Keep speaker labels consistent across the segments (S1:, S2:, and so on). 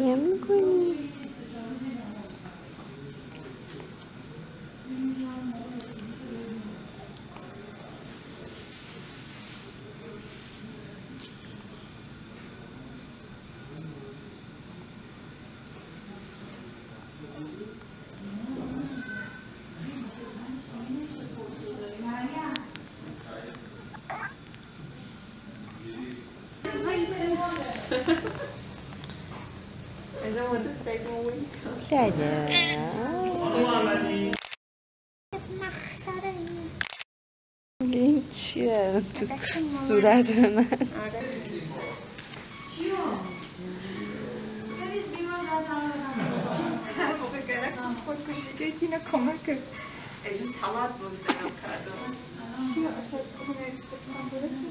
S1: گریم میکنی؟ سلام این چیه تو صورت من؟
S2: خودکشی که تینا کمک کرد ایجون طلعت بگذارم کردم چیه اصلا کنه اسمم بوده چی؟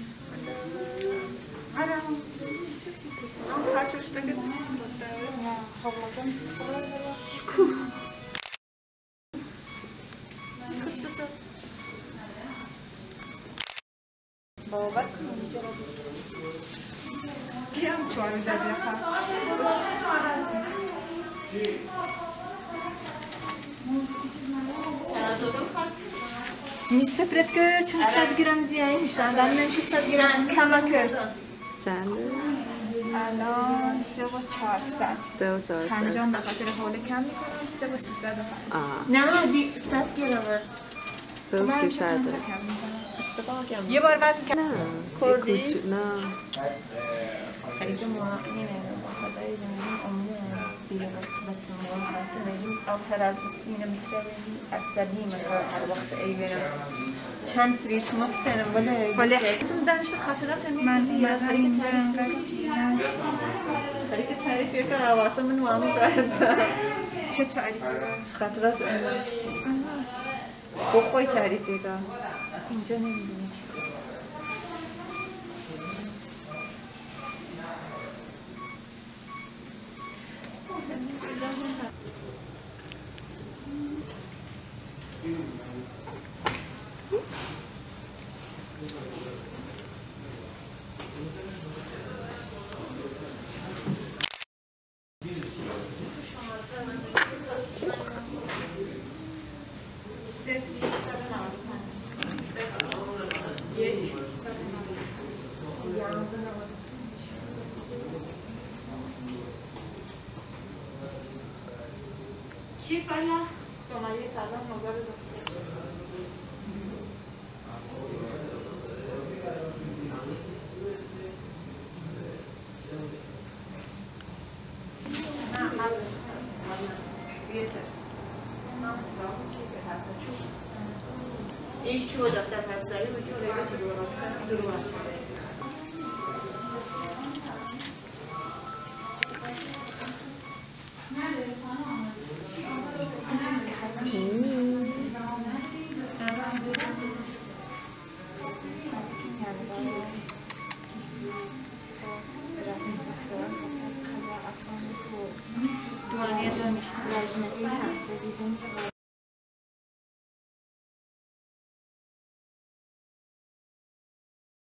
S2: انا هرچوش نگه نه خب مگم کستسا باور کنم کیم چواری در بیاقا میسه پرت کرد چون 100 گرم زیایی میشن در نمیشه 100 گرم کمه کرد
S1: چنده؟
S2: الان 3 و 400
S1: 3 و 400
S2: 50 به خاطر حول کم میکنم 3 و 350
S3: نه 100 گرمه
S1: 3 و 300
S3: اشتباه کردم
S2: یه بار وزن کردم
S1: نه
S3: کردی؟
S1: نه
S3: خیلی ما نمیدونم خدای جمعی عمره دیگه بچه خاطر نجم او طرف بتمینه مترابی عصبی من هر وقت ای برم چند سری شما بسنم ولی حکم دانشت خاطرات
S2: من اومدم اینجا انقدر نست
S3: خیلی تعریفی که حواسه من معامل برسه
S2: چه تعریفی
S3: خاطرات بخوای تعریفی که اینجا نمیدونی
S2: کی فعلا؟ سمیه فعلا نظر دکتر
S3: ایش چوب دفتر پرسری و چوب ریبتی دورات کنم